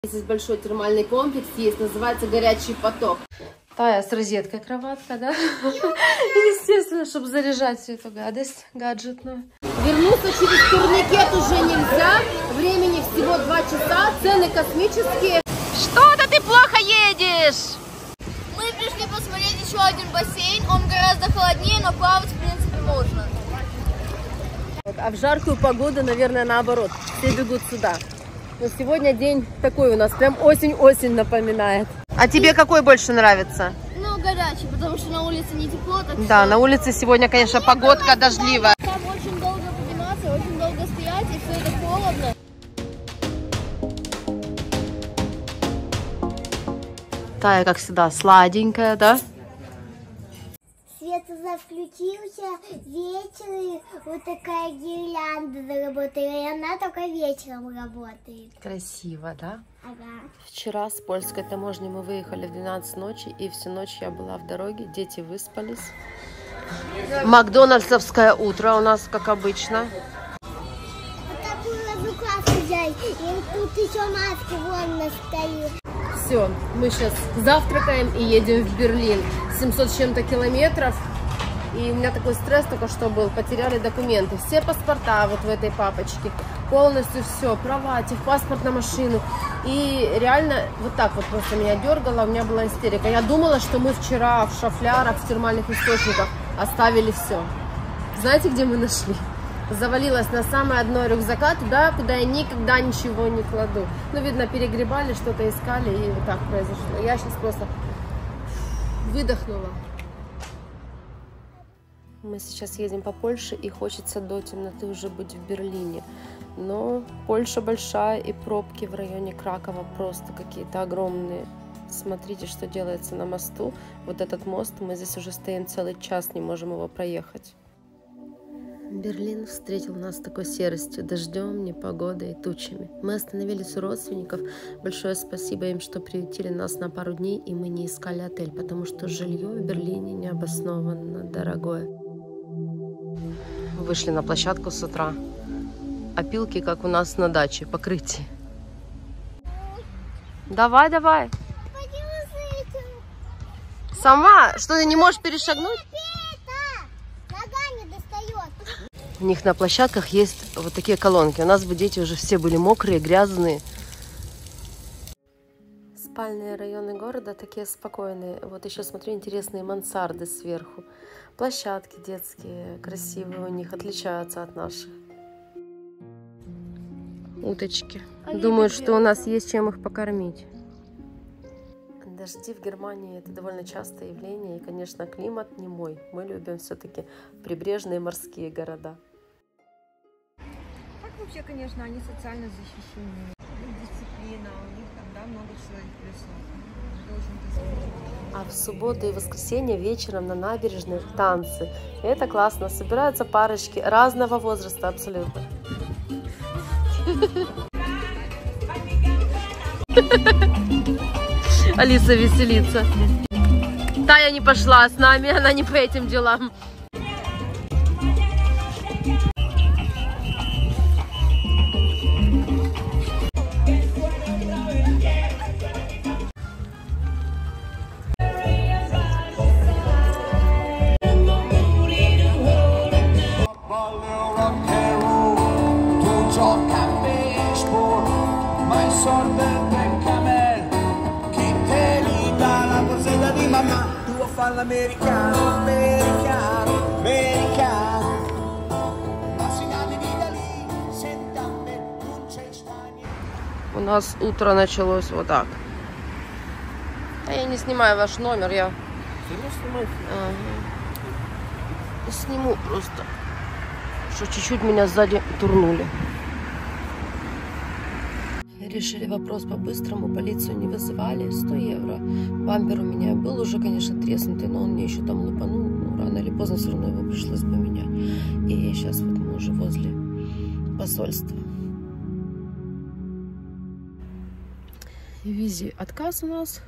Здесь большой термальный комплекс есть, называется «Горячий поток». Тая с розеткой кроватка, да? Естественно, чтобы заряжать всю эту гадость гаджетную. Вернуться через турникет уже нельзя. Времени всего 2 часа, цены космические. Что-то ты плохо едешь! Мы пришли посмотреть еще один бассейн. Он гораздо холоднее, но плавать в принципе можно. А в жаркую погоду, наверное, наоборот. Все бегут сюда. Но сегодня день такой у нас, прям осень-осень напоминает. А тебе какой больше нравится? Ну, горячий, потому что на улице не тепло. Так да, что... на улице сегодня, конечно, погодка дождливая. Там очень долго подниматься, очень долго стоять, и все это холодно. Тая, как всегда, сладенькая, да? Свет уже включился, вечер, и вот такая гирлянда заработала, и она только вечером работает. Красиво, да? Ага. Вчера с польской таможни мы выехали в 12 ночи, и всю ночь я была в дороге, дети выспались. Макдональдсовское утро у нас, как обычно. Вот такую классную взяли, и тут еще маски вон настают. Все, мы сейчас завтракаем и едем в Берлин. 700 с чем-то километров. И у меня такой стресс только что был. Потеряли документы. Все паспорта вот в этой папочке. Полностью все. Права, техпаспорт на машину. И реально вот так вот просто меня дергало. У меня была истерика. Я думала, что мы вчера в шафлярах, в термальных источниках оставили все. Знаете, где мы нашли? Завалилась на самое дно рюкзака, туда, куда я никогда ничего не кладу. Ну, видно, перегребали, что-то искали, и вот так произошло. Я сейчас просто выдохнула. Мы сейчас едем по Польше, и хочется до темноты уже быть в Берлине. Но Польша большая, и пробки в районе Кракова просто какие-то огромные. Смотрите, что делается на мосту. Вот этот мост, мы здесь уже стоим целый час, не можем его проехать. Берлин встретил нас такой серостью, дождем, непогодой и тучами. Мы остановились у родственников. Большое спасибо им, что приютили нас на пару дней, и мы не искали отель, потому что жилье в Берлине необоснованно дорогое. Вышли на площадку с утра. Опилки, как у нас на даче, покрытие. Давай, давай. Сама? Что, ты не можешь перешагнуть? У них на площадках есть вот такие колонки. У нас бы дети уже все были мокрые, грязные. Спальные районы города такие спокойные. Вот еще смотрю, интересные мансарды сверху. Площадки детские, красивые у них, отличаются от наших. Уточки. Думают, что у нас есть чем их покормить. Дожди в Германии — это довольно частое явление. И, конечно, климат не мой. Мы любим все-таки прибрежные морские города. Вообще, конечно, они социально защищены. У них дисциплина, у них там, да, много своих плюсов. А в субботу и воскресенье вечером на набережной танцы. И это классно. Собираются парочки разного возраста абсолютно. Алиса веселится. Тая не пошла с нами, она не по этим делам. У нас утро началось вот так. А я не снимаю ваш номер, я сниму просто, что чуть-чуть меня сзади турнули. Решили вопрос по-быстрому, полицию не вызывали, 100 евро. Бампер у меня был уже, конечно, треснутый, но он мне еще там лупанул. Ну, рано или поздно все равно его пришлось поменять. И сейчас вот мы уже возле посольства. Визе отказ у нас.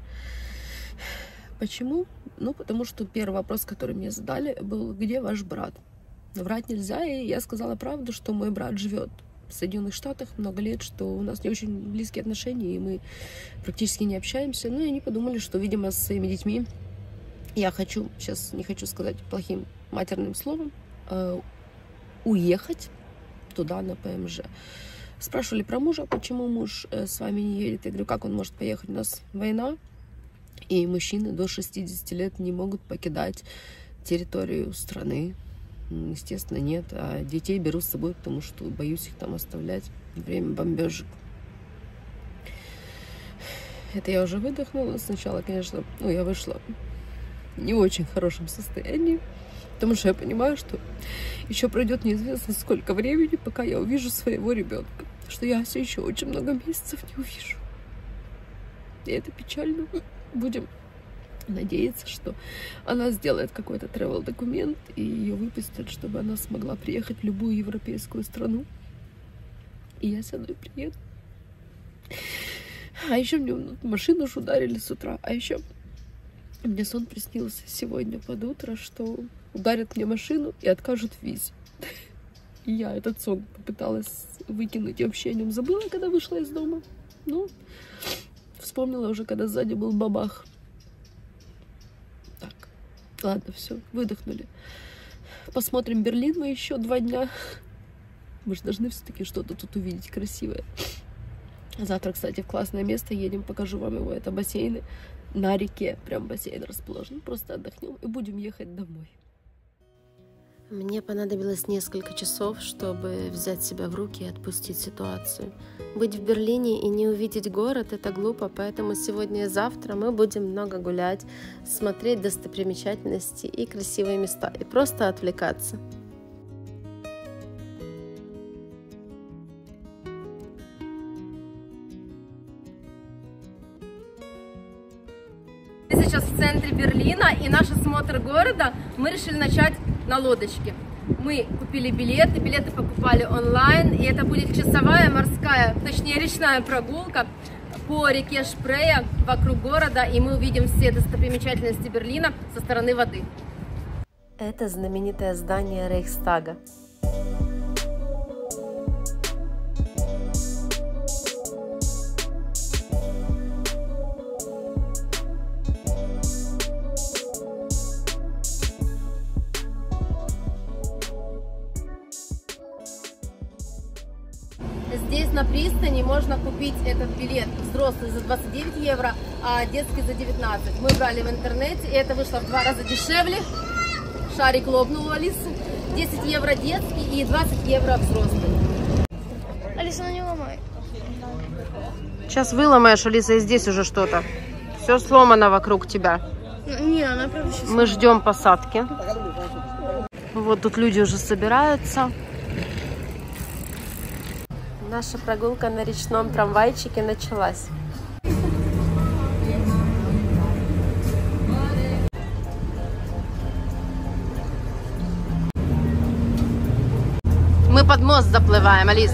Почему? Ну, потому что первый вопрос, который мне задали, был: где ваш брат? Врать нельзя, и я сказала правду, что мой брат живет в Соединенных Штатах много лет, что у нас не очень близкие отношения, и мы практически не общаемся. Ну, и они подумали, что, видимо, с своими детьми я хочу, сейчас не хочу сказать плохим матерным словом, уехать туда, на ПМЖ. Спрашивали про мужа, почему муж с вами не едет. Я говорю, как он может поехать? У нас война, и мужчины до 60 лет не могут покидать территорию страны. Естественно, нет. А детей беру с собой, потому что боюсь их там оставлять во время бомбежек. Это я уже выдохнула. Сначала, конечно, я вышла в не очень хорошем состоянии, потому что я понимаю, что еще пройдет неизвестно сколько времени, пока я увижу своего ребенка, что я все еще очень много месяцев не увижу. И это печально. Будем надеяться, что она сделает какой-то travel документ и ее выпустят, чтобы она смогла приехать в любую европейскую страну. И я сяду и приеду. А еще мне машину ж ударили с утра. А еще мне сон приснился сегодня под утро, что ударят мне машину и откажут в визе. И я этот сон попыталась выкинуть. Я вообще о нем забыла, когда вышла из дома. Ну, вспомнила уже, когда сзади был бабах. Так, ладно, все, выдохнули. Посмотрим Берлин мы еще 2 дня. Мы же должны все-таки что-то тут увидеть красивое. Завтра, кстати, в классное место едем, покажу вам его. Это бассейны на реке. Прям бассейн расположен. Просто отдохнем и будем ехать домой. Мне понадобилось несколько часов, чтобы взять себя в руки и отпустить ситуацию. Быть в Берлине и не увидеть город — это глупо, поэтому сегодня и завтра мы будем много гулять, смотреть достопримечательности и красивые места, и просто отвлекаться. Мы сейчас в центре Берлина, и наш осмотр города мы решили начать на лодочке. Мы купили билеты покупали онлайн, и это будет часовая морская, точнее речная прогулка по реке Шпрея вокруг города, и мы увидим все достопримечательности Берлина со стороны воды. Это знаменитое здание Рейхстага. Здесь на пристани можно купить этот билет взрослый за 29 евро, а детский за 19. Мы брали в интернете, и это вышло в 2 раза дешевле. Шарик лопнул у Алисы. 10 евро детский и 20 евро взрослый. Алиса, не ломай. Сейчас выломаешь, Алиса, и здесь уже что-то. Все сломано вокруг тебя. Не, она правда сейчас... Мы ждем посадки. Вот тут люди уже собираются. Наша прогулка на речном трамвайчике началась. Мы под мост заплываем, Алис.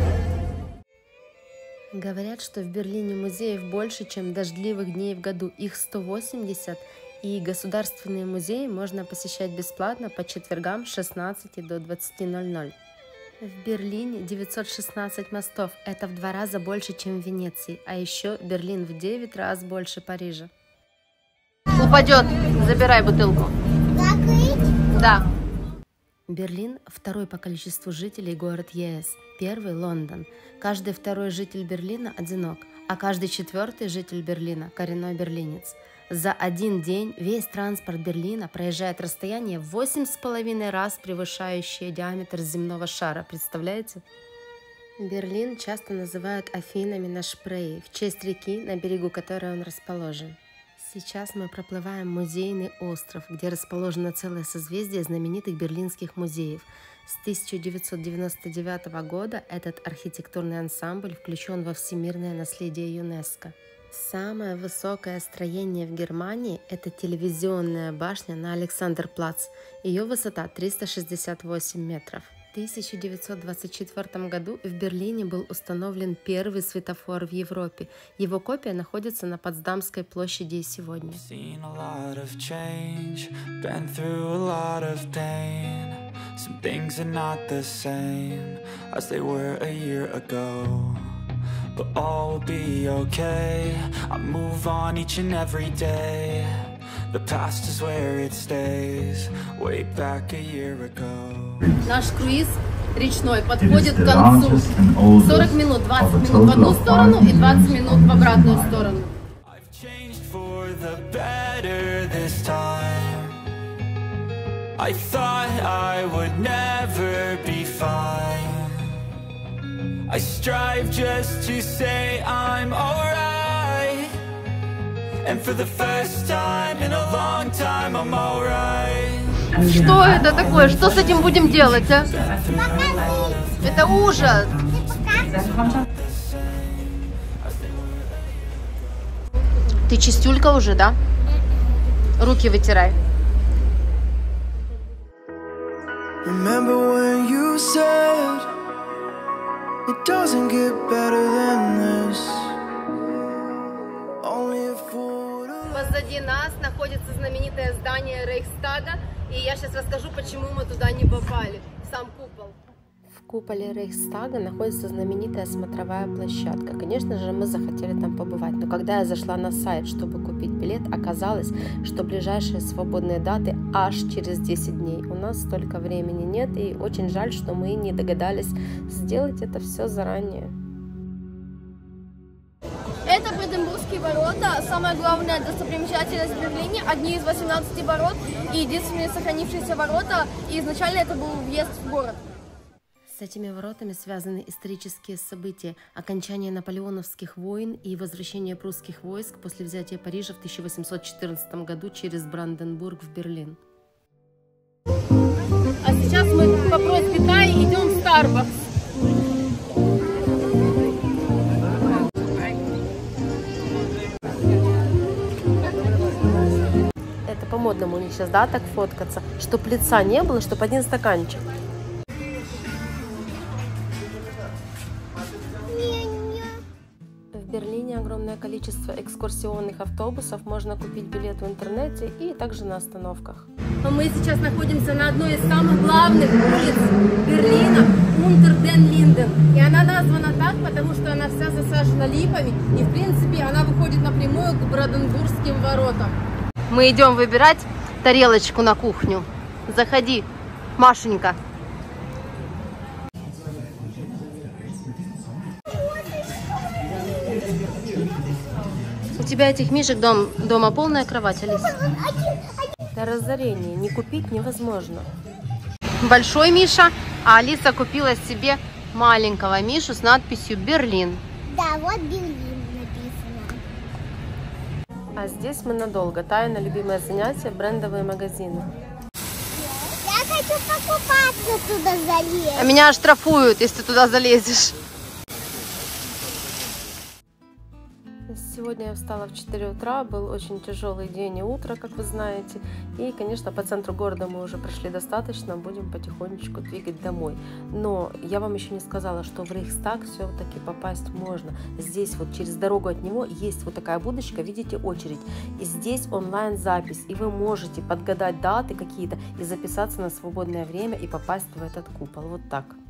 Говорят, что в Берлине музеев больше, чем дождливых дней в году. Их 180, и государственные музеи можно посещать бесплатно по четвергам с 16 до 20:00. В Берлине 916 мостов. Это в 2 раза больше, чем в Венеции. А еще Берлин в 9 раз больше Парижа. Упадет. Забирай бутылку. Закрыть? Да. Берлин – 2-й по количеству жителей город ЕС. 1-й – Лондон. Каждый 2-й житель Берлина одинок, а каждый 4-й житель Берлина – коренной берлинец. За один день весь транспорт Берлина проезжает расстояние в 8,5 раз превышающее диаметр земного шара. Представляете? Берлин часто называют Афинами на Шпрее, в честь реки, на берегу которой он расположен. Сейчас мы проплываем музейный остров, где расположено целое созвездие знаменитых берлинских музеев. С 1999 года этот архитектурный ансамбль включен во всемирное наследие ЮНЕСКО. Самое высокое строение в Германии – это телевизионная башня на Александерплац. Ее высота 368 метров. 1924 году в Берлине был установлен первый светофор в Европе. Его копия находится на Потсдамской площади и сегодня. Наш круиз речной подходит к концу. 40 минут, 20 минут в одну сторону и 20 минут в обратную сторону. I thought I would never be fine. I strive just to say I'm alright. And for the first time in a long time I'm alright. Что это такое? Что с этим будем делать, а? Это ужас! Ты чистюлька уже, да? Руки вытирай. Remember when you said it doesn't get better than this. Only a fool. Позади нас находится знаменитое здание Рейхстага, и я сейчас расскажу, почему мы туда не попали. Сам купол. В куполе Рейхстага находится знаменитая смотровая площадка. Конечно же, мы захотели там побывать, но когда я зашла на сайт, чтобы купить билет, оказалось, что ближайшие свободные даты аж через 10 дней. У нас столько времени нет, и очень жаль, что мы не догадались сделать это все заранее. Это Бранденбургские ворота, самая главная достопримечательность в Берлине, одни из 18 ворот и единственные сохранившиеся ворота, и изначально это был въезд в город. С этими воротами связаны исторические события, окончание наполеоновских войн и возвращение прусских войск после взятия Парижа в 1814 году через Бранденбург в Берлин. А сейчас мы по просьбе Таи идем в Starbucks. Это по-модному у них сейчас, да, так фоткаться, чтобы лица не было, чтобы один стаканчик. В Берлине огромное количество экскурсионных автобусов, можно купить билет в интернете и также на остановках. Мы сейчас находимся на одной из самых главных улиц Берлина, Унтер-ден-Линден. И она названа так, потому что она вся засажена липами, и в принципе она выходит напрямую к Бранденбургским воротам. Мы идем выбирать тарелочку на кухню. Заходи, Машенька. У тебя этих мишек дома полная кровать, Алиса. Это разорение, не купить невозможно. Большой Миша, а Алиса купила себе маленького Мишу с надписью «Берлин». Да, вот Берлин написано. А здесь мы надолго. Тайна любимое занятие — брендовые магазины. Я хочу покупаться туда залезть. А меня оштрафуют, если ты туда залезешь. Сегодня я встала в 4 утра, был очень тяжелый день и утро, как вы знаете. И, конечно, по центру города мы уже прошли достаточно, будем потихонечку двигать домой. Но я вам еще не сказала, что в Рейхстаг все-таки попасть можно. Здесь вот через дорогу от него есть вот такая будочка, видите, очередь. И здесь онлайн-запись, и вы можете подгадать даты какие-то и записаться на свободное время и попасть в этот купол. Вот так.